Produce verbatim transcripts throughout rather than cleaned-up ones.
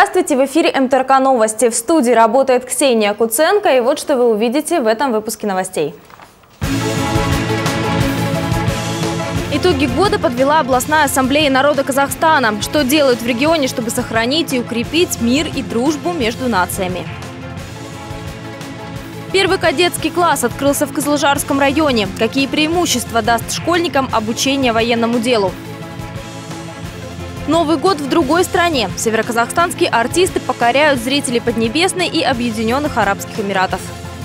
Здравствуйте, в эфире эм тэ эр ка новости. В студии работает Ксения Куценко, и вот что вы увидите в этом выпуске новостей. Итоги года подвела областная ассамблея народа Казахстана. Что делают в регионе, чтобы сохранить и укрепить мир и дружбу между нациями? Первый кадетский класс открылся в Кызылжарском районе. Какие преимущества даст школьникам обучение военному делу? Новый год в другой стране. Североказахстанские артисты покоряют зрителей Поднебесной и Объединенных Арабских Эмиратов.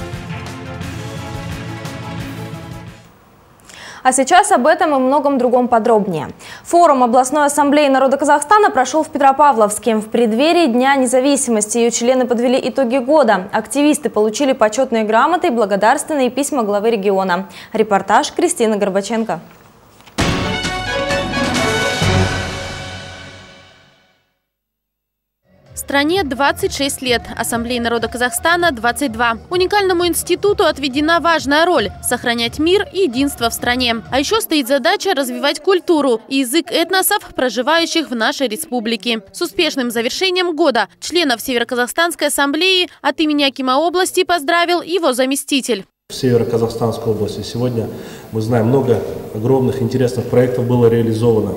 А сейчас об этом и многом другом подробнее. Форум областной ассамблеи народа Казахстана прошел в Петропавловске. В преддверии Дня независимости ее члены подвели итоги года. Активисты получили почетные грамоты и благодарственные письма главы региона. Репортаж Кристины Горбаченко. Стране двадцать шесть лет, Ассамблее народа Казахстана двадцать два. Уникальному институту отведена важная роль – сохранять мир и единство в стране. А еще стоит задача развивать культуру и язык этносов, проживающих в нашей республике. С успешным завершением года членов Североказахстанской ассамблеи от имени акима области поздравил его заместитель. В Североказахстанской области сегодня, мы знаем, много огромных интересных проектов было реализовано.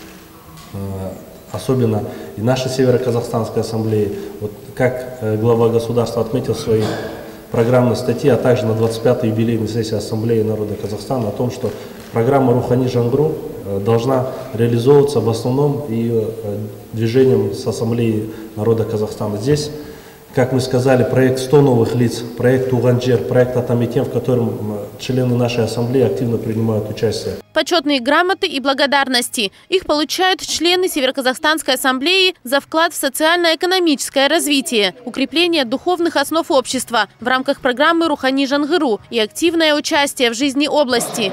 Особенно и наша Североказахстанская ассамблея, вот как глава государства отметил в своей программной статье, а также на двадцать пятой юбилейной сессии Ассамблеи народа Казахстана о том, что программа «Рухани Жаңғыру» должна реализовываться в основном и движением с Ассамблеей народа Казахстана. Здесь, как мы сказали, проект сто новых лиц, проект «Туған жер», проект «Атамекен», в котором члены нашей ассамблеи активно принимают участие. Почетные грамоты и благодарности. Их получают члены Североказахстанской ассамблеи за вклад в социально-экономическое развитие, укрепление духовных основ общества в рамках программы «Рухани Жаңғыру» и активное участие в жизни области.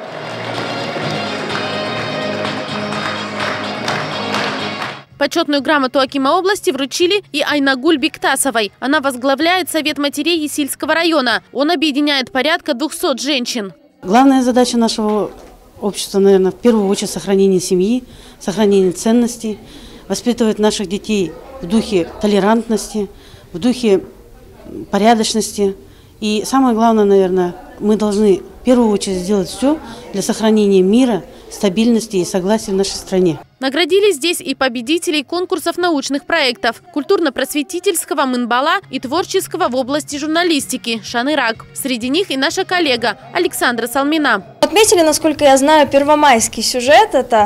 Почетную грамоту акима области вручили и Айнагуль Бектасовой. Она возглавляет Совет матерей Есильского района. Он объединяет порядка двухсот женщин. Главная задача нашего общества, наверное, в первую очередь сохранение семьи, сохранение ценностей, воспитывать наших детей в духе толерантности, в духе порядочности. И самое главное, наверное, мы должны в первую очередь сделать все для сохранения мира, стабильности и согласия в нашей стране. Наградили здесь и победителей конкурсов научных проектов, культурно-просветительского Мынбала и творческого в области журналистики Шанырак. Среди них и наша коллега Александра Салмина. Отметили, насколько я знаю, первомайский сюжет. Это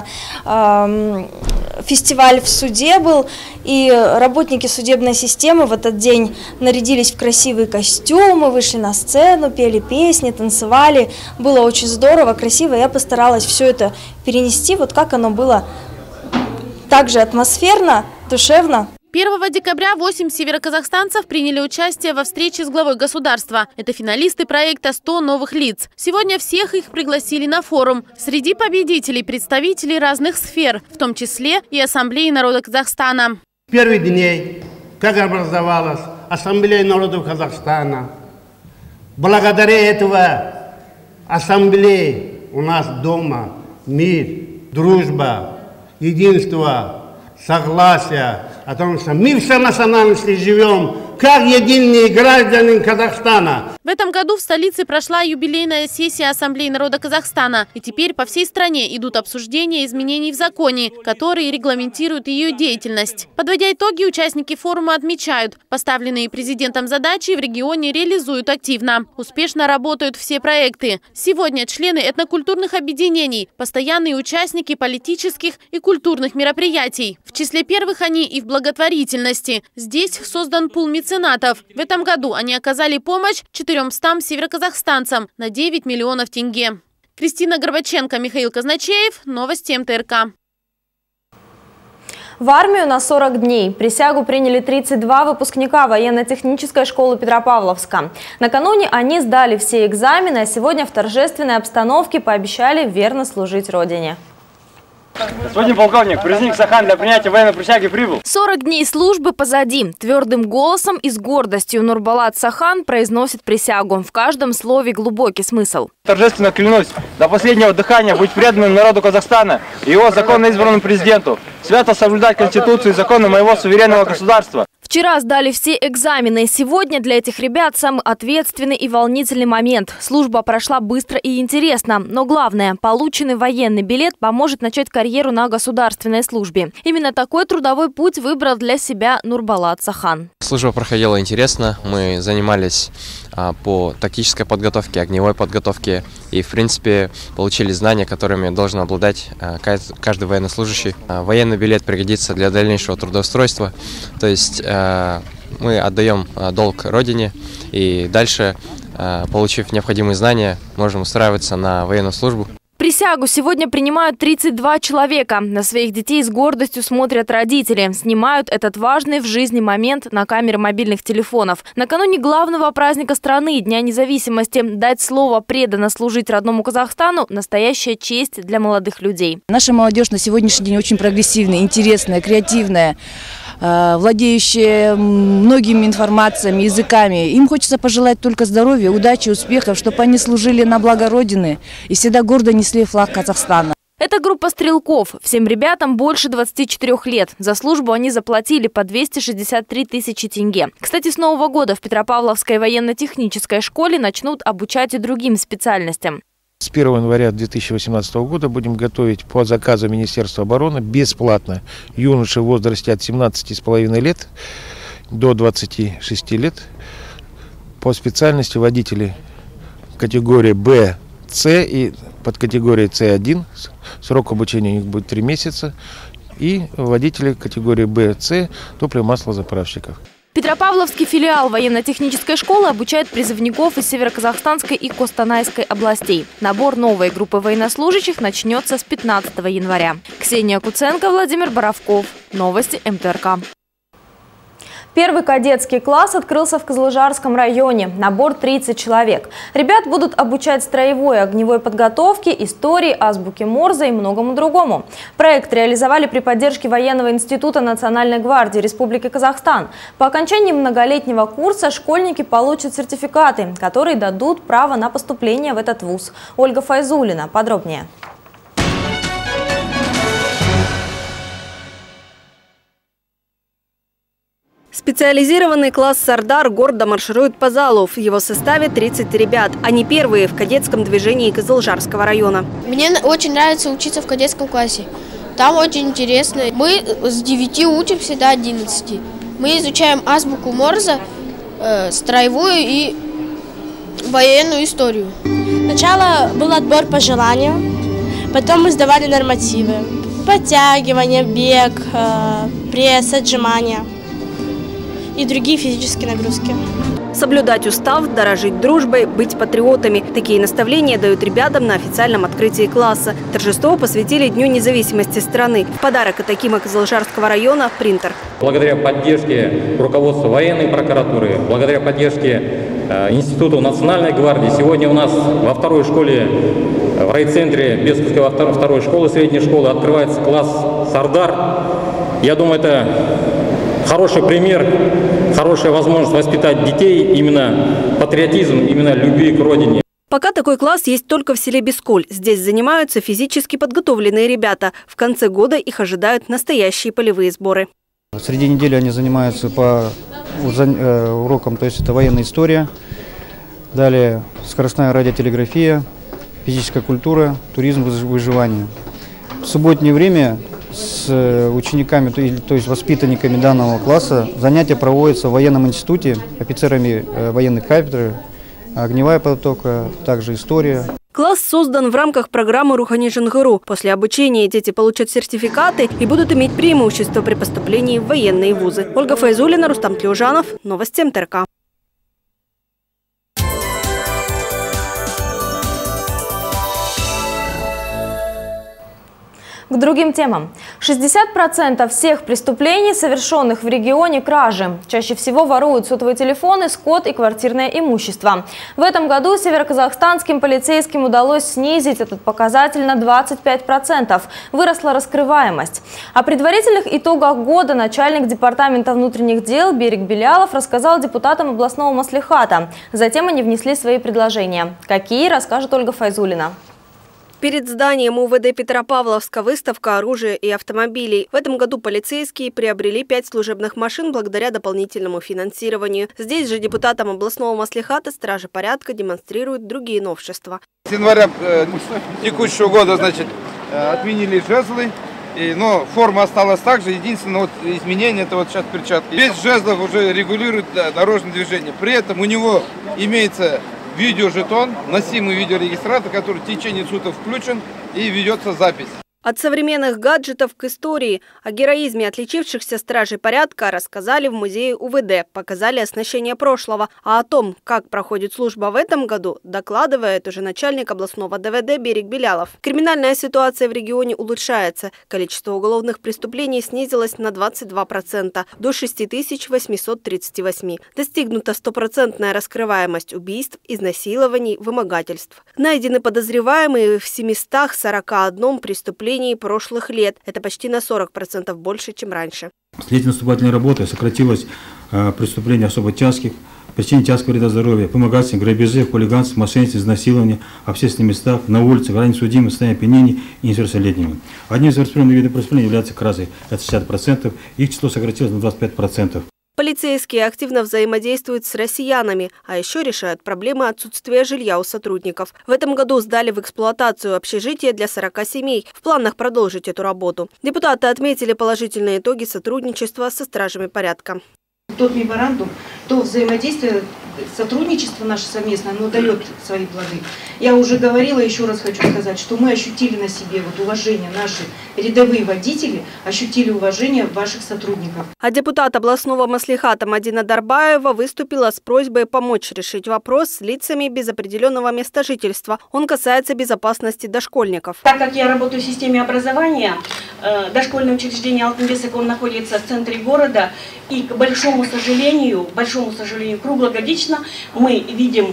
э, фестиваль в суде был, и работники судебной системы в этот день нарядились в красивые костюмы, вышли на сцену, пели песни, танцевали. Было очень здорово, красиво. Я постаралась все это перенести, вот как оно было. Также атмосферно, душевно. первого декабря восемь североказахстанцев приняли участие во встрече с главой государства. Это финалисты проекта «сто новых лиц». Сегодня всех их пригласили на форум. Среди победителей представители разных сфер, в том числе и Ассамблеи народа Казахстана. Первый день, как образовалась Ассамблея народов Казахстана. Благодаря этого Ассамблеи у нас дома мир, дружба, единство, согласие, о том, что мы все национальности живем, как единые граждане Казахстана. В этом году в столице прошла юбилейная сессия Ассамблеи народа Казахстана. И теперь по всей стране идут обсуждения изменений в законе, которые регламентируют ее деятельность. Подводя итоги, участники форума отмечают, поставленные президентом задачи в регионе реализуют активно. Успешно работают все проекты. Сегодня члены этнокультурных объединений, постоянные участники политических и культурных мероприятий. В числе первых они и в благотворительности. Здесь создан пул меценатов. В этом году они оказали помощь четырёмстам североказахстанцам на девять миллионов тенге. Кристина Горбаченко, Михаил Казначеев. Новости эм тэ эр ка. В армию на сорок дней. Присягу приняли тридцать два выпускника военно-технической школы Петропавловска. Накануне они сдали все экзамены, а сегодня в торжественной обстановке пообещали верно служить Родине. Господин полковник, призывник Сахан для принятия военной присяги прибыл. сорок дней службы позади. Твердым голосом и с гордостью Нурбалат Сахан произносит присягу. В каждом слове глубокий смысл. Торжественно клянусь до последнего дыхания быть преданным народу Казахстана и его законно избранному президенту, свято соблюдать Конституцию и законы моего суверенного государства. Вчера сдали все экзамены. Сегодня для этих ребят самый ответственный и волнительный момент. Служба прошла быстро и интересно. Но главное, полученный военный билет поможет начать карьеру на государственной службе. Именно такой трудовой путь выбрал для себя Нурбалат Сахан. Служба проходила интересно. Мы занимались а, по тактической подготовке, огневой подготовке. И, в принципе, получили знания, которыми должен обладать а, каждый военнослужащий. А, военный билет пригодится для дальнейшего трудоустройства. То есть а, мы отдаем а, долг Родине. И дальше, а, получив необходимые знания, можем устраиваться на военную службу. Присягу сегодня принимают тридцать два человека. На своих детей с гордостью смотрят родители. Снимают этот важный в жизни момент на камеры мобильных телефонов. Накануне главного праздника страны, Дня независимости, дать слово преданно служить родному Казахстану – настоящая честь для молодых людей. Наша молодежь на сегодняшний день очень прогрессивная, интересная, креативная, владеющие многими информациями, языками. Им хочется пожелать только здоровья, удачи, успехов, чтобы они служили на благо Родины и всегда гордо несли флаг Казахстана. Это группа стрелков. Всем ребятам больше двадцати четырёх лет. За службу они заплатили по двести шестьдесят три тысячи тенге. Кстати, с Нового года в Петропавловской военно-технической школе начнут обучать и другим специальностям. С первого января две тысячи восемнадцатого года будем готовить по заказу Министерства обороны бесплатно юношей в возрасте от семнадцати с половиной лет до двадцати шести лет по специальности водители категории Б, С и под категорией С один. Срок обучения у них будет три месяца. И водители категории Б, С топливо-маслозаправщиков. Петропавловский филиал военно-технической школы обучает призывников из Северо-Казахстанской и Костанайской областей. Набор новой группы военнослужащих начнется с пятнадцатого января. Ксения Куценко, Владимир Боровков. Новости эм тэ эр ка. Первый кадетский класс открылся в Кызылжарском районе. Набор тридцать человек. Ребят будут обучать строевой, огневой подготовке, истории, азбуке Морзе и многому другому. Проект реализовали при поддержке Военного института Национальной гвардии Республики Казахстан. По окончании многолетнего курса школьники получат сертификаты, которые дадут право на поступление в этот вуз. Ольга Файзулина подробнее. Специализированный класс «Сардар» гордо марширует по залу. В его составе тридцать ребят. Они первые в кадетском движении Кызылжарского района. Мне очень нравится учиться в кадетском классе. Там очень интересно. Мы с девяти учимся до одиннадцати. Мы изучаем азбуку Морзе, э, строевую и военную историю. Сначала был отбор по желанию, потом мы сдавали нормативы. Подтягивание, бег, э, пресс, отжимания и другие физические нагрузки. Соблюдать устав, дорожить дружбой, быть патриотами. Такие наставления дают ребятам на официальном открытии класса. Торжество посвятили Дню независимости страны. В подарок от Акима Кызылжарского района – принтер. Благодаря поддержке руководства военной прокуратуры, благодаря поддержке э, Института Национальной гвардии, сегодня у нас во второй школе, в райцентре Бескутской во второй, второй школы, средней школы, открывается класс «Сардар». Я думаю, это хороший пример, хорошая возможность воспитать детей, именно патриотизм, именно любви к родине. Пока такой класс есть только в селе Бескуль. Здесь занимаются физически подготовленные ребята. В конце года их ожидают настоящие полевые сборы. Среди недели они занимаются по урокам, то есть это военная история, далее скоростная радиотелеграфия, физическая культура, туризм, выживание. В субботнее время с учениками, то есть воспитанниками данного класса занятия проводятся в военном институте, офицерами военной кафедры, огневая подготовка, также история. Класс создан в рамках программы «Рухани Жангыру». После обучения дети получат сертификаты и будут иметь преимущество при поступлении в военные вузы. Ольга Файзулина, Рустам Тлеужанов. Новости эм тэ эр ка. К другим темам. шестьдесят процентов всех преступлений, совершенных в регионе, кражи. Чаще всего воруют сотовые телефоны, скот и квартирное имущество. В этом году североказахстанским полицейским удалось снизить этот показатель на двадцать пять процентов. Выросла раскрываемость. О предварительных итогах года начальник департамента внутренних дел Берик Белялов рассказал депутатам областного маслихата. Затем они внесли свои предложения. Какие, расскажет Ольга Файзулина. Перед зданием УВД Петропавловска выставка оружия и автомобилей. В этом году полицейские приобрели пять служебных машин благодаря дополнительному финансированию. Здесь же депутатам областного маслихата стражи порядка демонстрируют другие новшества. С января э, текущего года, значит, э, отменили жезлы, и, но форма осталась так же. Единственное вот, изменение – это вот сейчас перчатки. Без жезлов уже регулирует да, дорожное движение. При этом у него имеется видеожетон, носимый видеорегистратор, который в течение суток включен и ведется запись. От современных гаджетов к истории. О героизме отличившихся стражей порядка рассказали в музее УВД, показали оснащение прошлого. А о том, как проходит служба в этом году, докладывает уже начальник областного ДВД Берик Белялов. Криминальная ситуация в регионе улучшается. Количество уголовных преступлений снизилось на двадцать два процента до шести тысяч восьмисот тридцати восьми. Достигнута стопроцентная раскрываемость убийств, изнасилований, вымогательств. Найдены подозреваемые в семистах сорока одном преступлении прошлых лет. Это почти на сорок процентов больше, чем раньше. Следственно-наступательной работой сократилось э, преступления особо тяжких, причине тяжкого вреда здоровья, помогательство, грабежи, хулиганство, мошенничество, изнасилование, общественных местах, на улицах, ранее судимых, состояние опьянения и несовершеннолетними. Одним из распространенных видов преступлений является кражи. Это шестьдесят процентов, их число сократилось на двадцать пять процентов. Полицейские активно взаимодействуют с россиянами, а еще решают проблемы отсутствия жилья у сотрудников. В этом году сдали в эксплуатацию общежитие для сорока семей. В планах продолжить эту работу. Депутаты отметили положительные итоги сотрудничества со стражами порядка. Тот меморандум, то взаимодействие, сотрудничество наше совместное, оно дает свои плоды. Я уже говорила, еще раз хочу сказать, что мы ощутили на себе вот уважение, наши рядовые водители ощутили уважение ваших сотрудников. А депутат областного маслихата Мадина Дарбаева выступила с просьбой помочь решить вопрос с лицами без определенного места жительства. Он касается безопасности дошкольников. Так как я работаю в системе образования, дошкольное учреждение Алтынбесок, он находится в центре города, и к большому сожалению, большому сожалению, круглогодично мы видим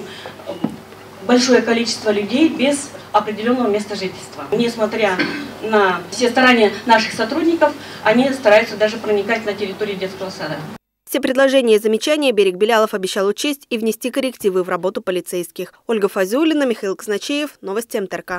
большое количество людей без определенного места жительства. Несмотря на все старания наших сотрудников, они стараются даже проникать на территорию детского сада. Все предложения и замечания Берик Белялов обещал учесть и внести коррективы в работу полицейских. Ольга Фазулина, Михаил Козначеев, новости МТРК.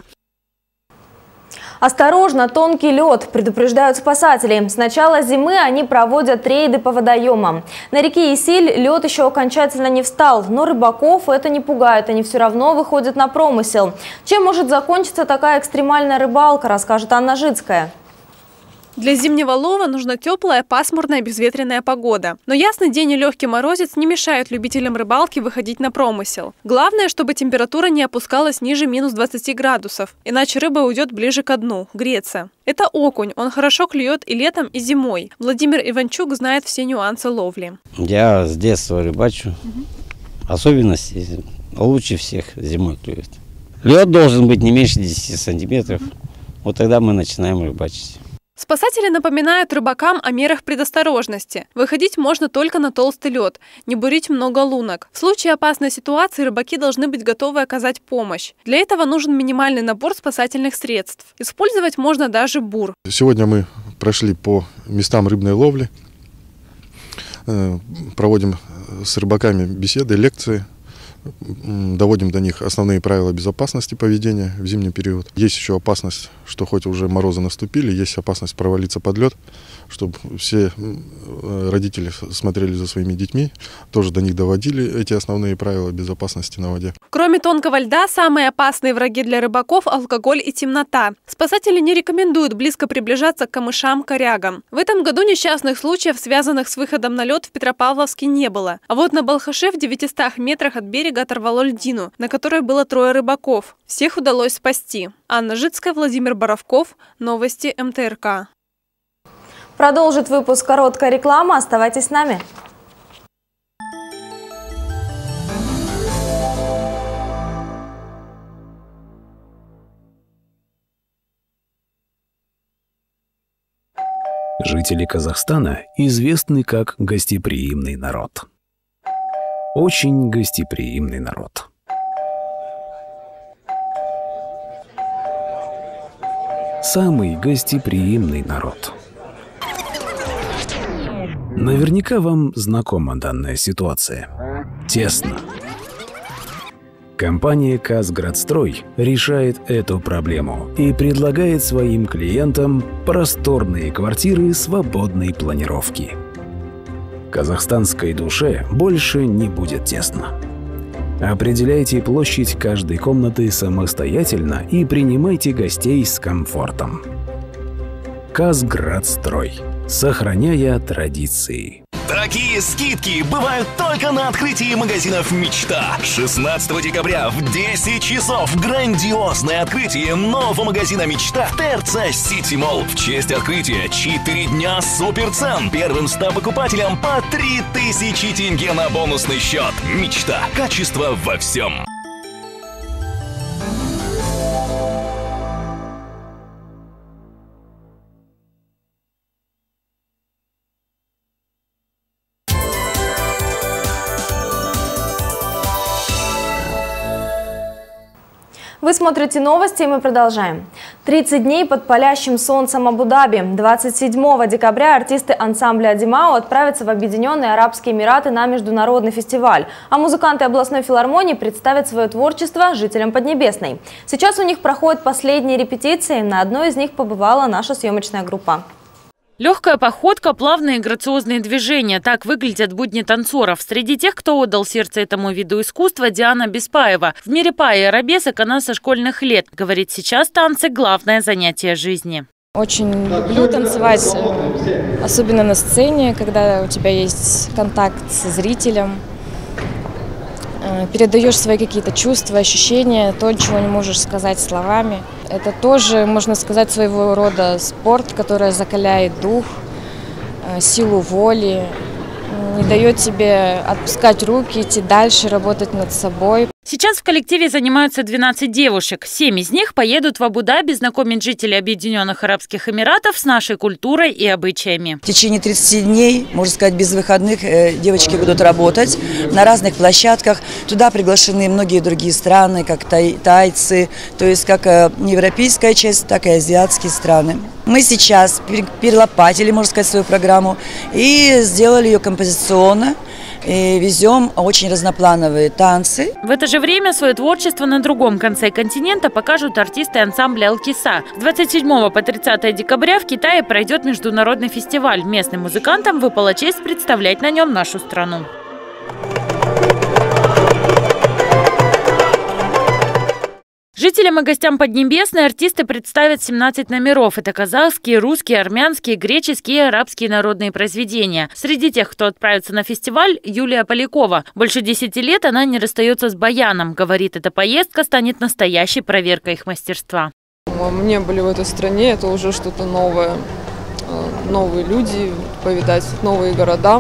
Осторожно, тонкий лед, предупреждают спасатели. С начала зимы они проводят рейды по водоемам. На реке Исиль лед еще окончательно не встал, но рыбаков это не пугает, они все равно выходят на промысел. Чем может закончиться такая экстремальная рыбалка, расскажет Анна Жицкая. Для зимнего лова нужна теплая, пасмурная, безветренная погода. Но ясный день и легкий морозец не мешают любителям рыбалки выходить на промысел. Главное, чтобы температура не опускалась ниже минус двадцати градусов, иначе рыба уйдет ближе к дну, греться. Это окунь, он хорошо клюет и летом, и зимой. Владимир Иванчук знает все нюансы ловли. Я с детства рыбачу. Угу. Особенности лучше всех зимой клюет. Лед должен быть не меньше десяти сантиметров. Вот тогда мы начинаем рыбачить. Спасатели напоминают рыбакам о мерах предосторожности. Выходить можно только на толстый лед, не бурить много лунок. В случае опасной ситуации рыбаки должны быть готовы оказать помощь. Для этого нужен минимальный набор спасательных средств. Использовать можно даже бур. Сегодня мы прошли по местам рыбной ловли, проводим с рыбаками беседы, лекции. Доводим до них основные правила безопасности поведения в зимний период. Есть еще опасность, что хоть уже морозы наступили, есть опасность провалиться под лед, чтобы все родители смотрели за своими детьми, тоже до них доводили эти основные правила безопасности на воде. Кроме тонкого льда, самые опасные враги для рыбаков – алкоголь и темнота. Спасатели не рекомендуют близко приближаться к камышам, корягам. В этом году несчастных случаев, связанных с выходом на лед, в Петропавловске не было. А вот на Балхаше в девятистах метрах от берега оторвало льдину, на которой было трое рыбаков. Всех удалось спасти. Анна Жицкая, Владимир Боровков. Новости МТРК. Продолжит выпуск короткая реклама. Оставайтесь с нами. Жители Казахстана известны как гостеприимный народ. Очень гостеприимный народ. Самый гостеприимный народ. Наверняка вам знакома данная ситуация. Тесно. Компания «Казградстрой» решает эту проблему и предлагает своим клиентам просторные квартиры свободной планировки. Казахстанской душе больше не будет тесно. Определяйте площадь каждой комнаты самостоятельно и принимайте гостей с комфортом. «Казградстрой», сохраняя традиции. Такие скидки бывают только на открытии магазинов «Мечта». шестнадцатого декабря в десять часов грандиозное открытие нового магазина «Мечта» в ТРЦ Сити Молл. В честь открытия четыре дня суперцен. Первым ста покупателям по три тысячи тенге на бонусный счет. «Мечта». Качество во всем. Вы смотрите новости, и мы продолжаем. тридцать дней под палящим солнцем Абу-Даби. двадцать седьмого декабря артисты ансамбля «Адимао» отправятся в Объединенные Арабские Эмираты на международный фестиваль, а музыканты областной филармонии представят свое творчество жителям Поднебесной. Сейчас у них проходят последние репетиции, на одной из них побывала наша съемочная группа. Легкая походка, плавные грациозные движения – так выглядят будни танцоров. Среди тех, кто отдал сердце этому виду искусства, Диана Беспаева. В мире па и арабесок она со школьных лет. Говорит, сейчас танцы – главное занятие жизни. Очень люблю танцевать, особенно на сцене, когда у тебя есть контакт со зрителем. Передаешь свои какие-то чувства, ощущения, то, чего не можешь сказать словами. Это тоже, можно сказать, своего рода спорт, который закаляет дух, силу воли, не дает тебе отпускать руки, идти дальше, работать над собой. Сейчас в коллективе занимаются двенадцать девушек. Семь из них поедут в Абу-Даби знакомить жителей Объединенных Арабских Эмиратов с нашей культурой и обычаями. В течение тридцати дней, можно сказать, без выходных девочки будут работать на разных площадках. Туда приглашены многие другие страны, как тай, тайцы, то есть как европейская часть, так и азиатские страны. Мы сейчас перелопатили, можно сказать, свою программу и сделали ее композиционно. И везем очень разноплановые танцы. В это же время свое творчество на другом конце континента покажут артисты ансамбля «Алкиса». С двадцать седьмого по тридцатое декабря в Китае пройдет международный фестиваль. Местным музыкантам выпала честь представлять на нем нашу страну. Жителям и гостям Поднебесной артисты представят семнадцать номеров. Это казахские, русские, армянские, греческие и арабские народные произведения. Среди тех, кто отправится на фестиваль, Юлия Полякова. Больше десяти лет она не расстается с баяном. Говорит, эта поездка станет настоящей проверкой их мастерства. Мы не были в этой стране, это уже что-то новое. Новые люди, повидать новые города.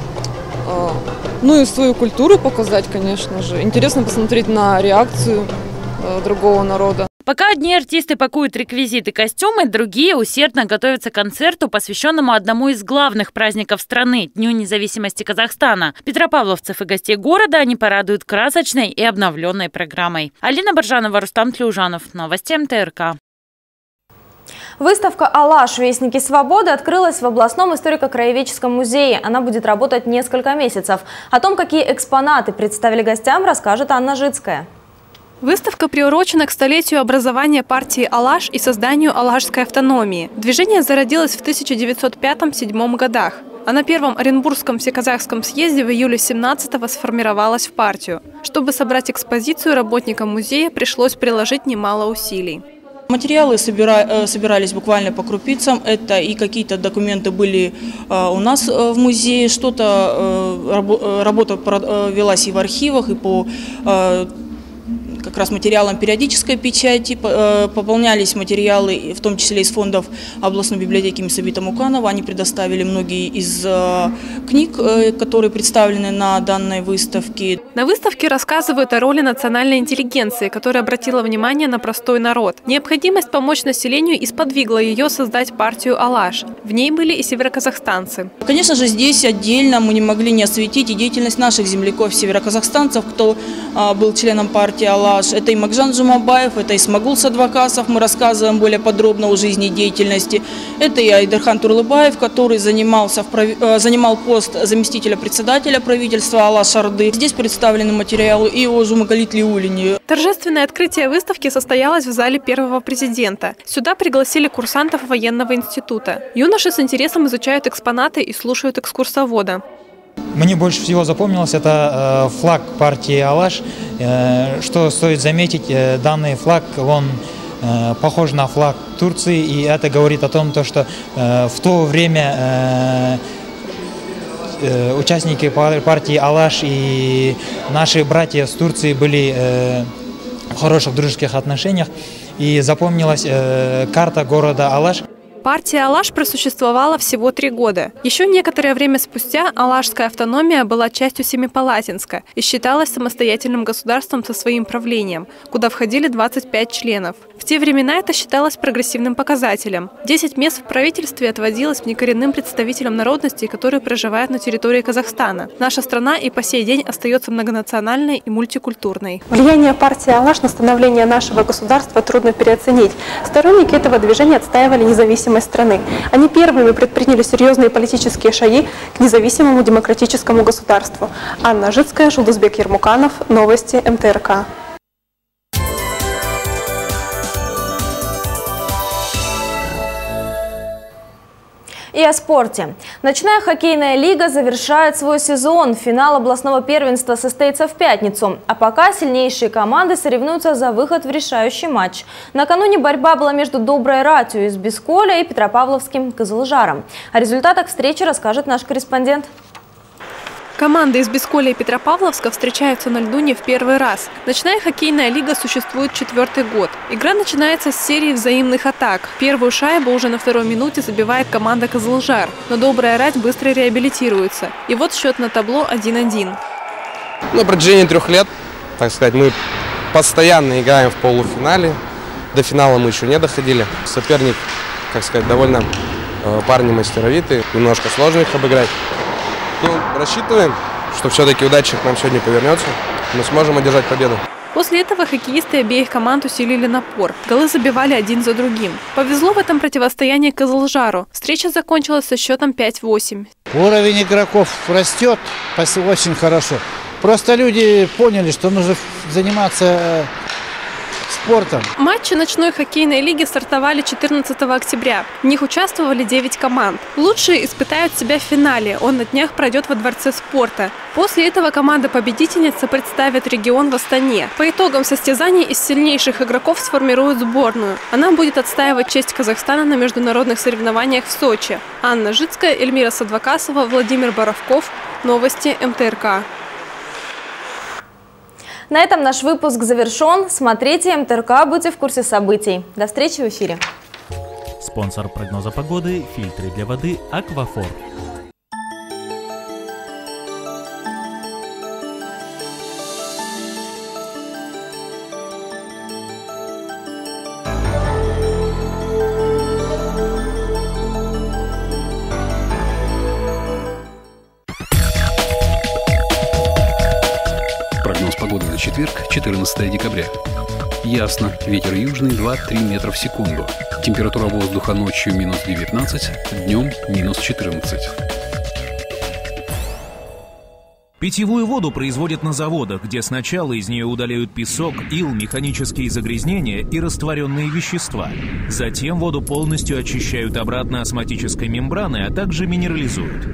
Ну и свою культуру показать, конечно же. Интересно посмотреть на реакцию другого народа. Пока одни артисты пакуют реквизиты, костюмы, другие усердно готовятся к концерту, посвященному одному из главных праздников страны – Дню независимости Казахстана. Петропавловцев и гостей города они порадуют красочной и обновленной программой. Алина Боржанова, Рустам Тлюжанов. Новости эм тэ эр ка. Выставка «Алаш. Вестники свободы» открылась в областном историко-краеведческом музее. Она будет работать несколько месяцев. О том, какие экспонаты представили гостям, расскажет Анна Жицкая. Выставка приурочена к столетию образования партии «Алаш» и созданию алашской автономии. Движение зародилось в тысяча девятьсот пятом — седьмом годах, а на первом Оренбургском всеказахском съезде в июле семнадцатого сформировалась в партию. Чтобы собрать экспозицию, работникам музея пришлось приложить немало усилий. Материалы собира... собирались буквально по крупицам. Это и какие-то документы были у нас в музее, что-то работа велась и в архивах, и по как раз материалом периодической печати, пополнялись материалы, в том числе из фондов областной библиотеки Мисабита Муканова. Они предоставили многие из книг, которые представлены на данной выставке. На выставке рассказывают о роли национальной интеллигенции, которая обратила внимание на простой народ. Необходимость помочь населению и сподвигла ее создать партию «Алаш». В ней были и североказахстанцы. Конечно же, здесь отдельно мы не могли не осветить и деятельность наших земляков, североказахстанцев, кто был членом партии «Алаш». Это и Макжан Джумабаев, это и Смагул Садвакасов, мы рассказываем более подробно о жизни и деятельности. Это и Айдархан Турлыбаев, который занимался в, занимал пост заместителя председателя правительства Алаш-Орды. Здесь представлены материалы и о Жумагалит Лиулине. Торжественное открытие выставки состоялось в зале первого президента. Сюда пригласили курсантов военного института. Юноши с интересом изучают экспонаты и слушают экскурсовода. Мне больше всего запомнилось это флаг партии «Алаш». Что стоит заметить, данный флаг, он похож на флаг Турции, и это говорит о том, что в то время участники партии «Алаш» и наши братья с Турции были в хороших дружеских отношениях, и запомнилась карта города Алаш. Партия «Алаш» просуществовала всего три года. Еще некоторое время спустя Алашская автономия была частью Семипалатинска и считалась самостоятельным государством со своим правлением, куда входили двадцать пять членов. В те времена это считалось прогрессивным показателем. десять мест в правительстве отводилось некоренным представителям народностей, которые проживают на территории Казахстана. Наша страна и по сей день остается многонациональной и мультикультурной. Влияние партии «Алаш» на становление нашего государства трудно переоценить. Сторонники этого движения отстаивали независимость страны. Они первыми предприняли серьезные политические шаги к независимому демократическому государству. Анна Жицкая, Жулдызбек Ермуканов. Новости эм тэ эр ка. И о спорте. Ночная хоккейная лига завершает свой сезон. Финал областного первенства состоится в пятницу. А пока сильнейшие команды соревнуются за выход в решающий матч. Накануне борьба была между Доброй Ратью из Бесколя и Петропавловским Кызылжаром. О результатах встречи расскажет наш корреспондент. Команды из Бесколя и Петропавловска встречаются на льду не в первый раз. Ночная хоккейная лига существует четвертый год. Игра начинается с серии взаимных атак. Первую шайбу уже на второй минуте забивает команда Кызылжар, но Добрая Рать быстро реабилитируется. И вот счет на табло один один. На протяжении трех лет, так сказать, мы постоянно играем в полуфинале. До финала мы еще не доходили. Соперник, как сказать, довольно э, парни мастеровитые. Немножко сложно их обыграть. Ну, рассчитываем, что все-таки удача к нам сегодня повернется, мы сможем одержать победу. После этого хоккеисты обеих команд усилили напор. Голы забивали один за другим. Повезло в этом противостоянии Кызылжару. Встреча закончилась со счетом пять восемь. Уровень игроков растет очень хорошо. Просто люди поняли, что нужно заниматься спортом. Матчи ночной хоккейной лиги стартовали четырнадцатого октября. В них участвовали девять команд. Лучшие испытают себя в финале. Он на днях пройдет во Дворце спорта. После этого команда-победительница представит регион в Астане. По итогам состязаний из сильнейших игроков сформируют сборную. Она будет отстаивать честь Казахстана на международных соревнованиях в Сочи. Анна Жицкая, Эльмира Садвакасова, Владимир Боровков. Новости эм тэ эр ка. На этом наш выпуск завершен. Смотрите эм тэ эр ка, будьте в курсе событий. До встречи в эфире. Спонсор прогноза погоды – фильтры для воды «Аквафор». Прогноз погоды на четверг, четырнадцатое декабря. Ясно. Ветер южный два-три метра в секунду. Температура воздуха ночью минус девятнадцать, днем минус четырнадцать. Питьевую воду производят на заводах, где сначала из нее удаляют песок, ил, механические загрязнения и растворенные вещества. Затем воду полностью очищают обратно осмотической мембраной, а также минерализуют.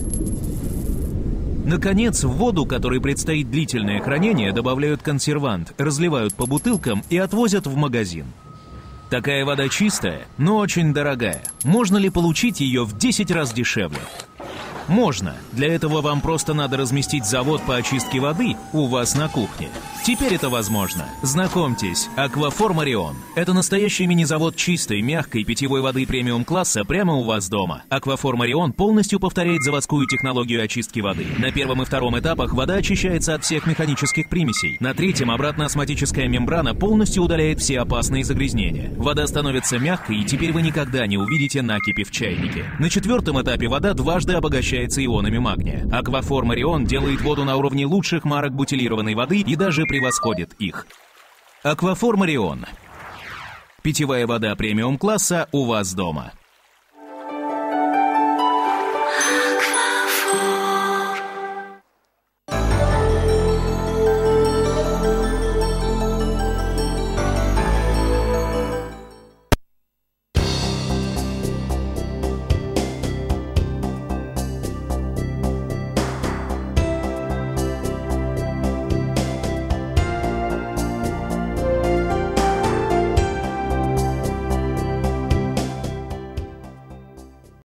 Наконец, в воду, которой предстоит длительное хранение, добавляют консервант, разливают по бутылкам и отвозят в магазин. Такая вода чистая, но очень дорогая. Можно ли получить ее в десять раз дешевле? Можно. Для этого вам просто надо разместить завод по очистке воды у вас на кухне. Теперь это возможно. Знакомьтесь, Акваформ Орион. Это настоящий мини-завод чистой, мягкой питьевой воды премиум-класса прямо у вас дома. Акваформ Орион полностью повторяет заводскую технологию очистки воды. На первом и втором этапах вода очищается от всех механических примесей. На третьем обратно-осмотическая мембрана полностью удаляет все опасные загрязнения. Вода становится мягкой, и теперь вы никогда не увидите накипи в чайнике. На четвертом этапе вода дважды обогащается ионами магния. Акваформ Орион делает воду на уровне лучших марок бутилированной воды и даже превосходит их. Акваформ Орион. Питьевая вода премиум-класса у вас дома.